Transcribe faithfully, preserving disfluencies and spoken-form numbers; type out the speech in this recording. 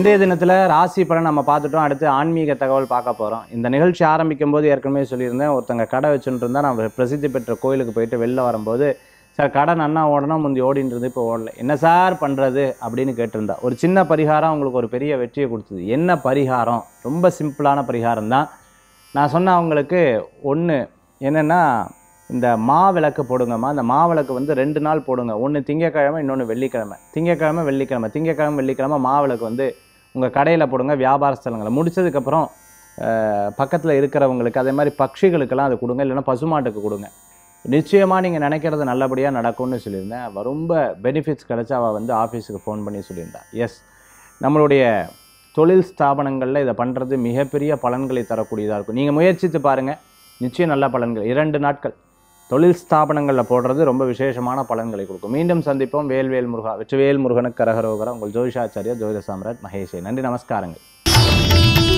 இன்றைய தினத்தில் ராசி பலன் நம்ம பார்த்துட்டோம். அடுத்து ஆன்மீக தகவல் பார்க்க போகிறோம். இந்த நிகழ்ச்சி ஆரம்பிக்கும் போது ஏற்கனவே சொல்லியிருந்தேன், ஒருத்தங்க கடை வச்சுட்டு இருந்தால் நான் பிரசித்தி பெற்ற கோயிலுக்கு போயிட்டு வெளில வரும்போது, சார் கடை நன்னா ஓடணும், முந்தி ஓடின்னு இருந்து இப்போ ஓடலை, என்ன சார் பண்ணுறது அப்படின்னு கேட்டிருந்தா. ஒரு சின்ன பரிகாரம் உங்களுக்கு ஒரு பெரிய வெற்றியை கொடுத்தது. என்ன பரிகாரம்? ரொம்ப சிம்பிளான பரிகாரம் தான். நான் சொன்ன அவங்களுக்கு ஒன்று என்னென்னா, இந்த மாவிளக்கு போடுங்கம்மா. அந்த மாவிளக்கு வந்து ரெண்டு நாள் போடுங்க. ஒன்று திங்கக்கிழமை, இன்னொன்று வெள்ளிக்கிழமை. திங்கக்கிழமை வெள்ளிக்கிழமை திங்கக்கிழமை வெள்ளிக்கிழமை மாவிளக்கு வந்து உங்கள் கடையில் போடுங்க, வியாபார ஸ்தலங்களை. முடிச்சதுக்கப்புறம் பக்கத்தில் இருக்கிறவங்களுக்கு, அதே மாதிரி பட்சிகளுக்கெல்லாம் அது கொடுங்க, இல்லைன்னா பசுமாட்டுக்கு கொடுங்க. நிச்சயமாக நீங்கள் நினைக்கிறது நல்லபடியாக நடக்கும்னு சொல்லியிருந்தேன். அவள் ரொம்ப பெனிஃபிட்ஸ் கிடச்சி அவள் வந்து ஆஃபீஸுக்கு ஃபோன் பண்ணி சொல்லியிருந்தா. எஸ், நம்மளுடைய தொழில் ஸ்தாபனங்களில் இதை பண்ணுறது மிகப்பெரிய பலன்களை தரக்கூடியதாக இருக்கும். நீங்கள் முயற்சித்து பாருங்கள், நிச்சயம் நல்ல பலன்கள். இரண்டு நாட்கள் தொழில் ஸ்தாபனங்களில் போடுறது ரொம்ப விசேஷமான பலன்களை கொடுக்கும். மீண்டும் சந்திப்போம். வேல்வேல் முருகா, வெற்றிவேல் முருகனுக்கு கரகரோகரா. உங்கள் ஜோதிஷாச்சாரியா ஜோதிட சாம்ராட் மகேஷே. நன்றி, நமஸ்காரங்கள்.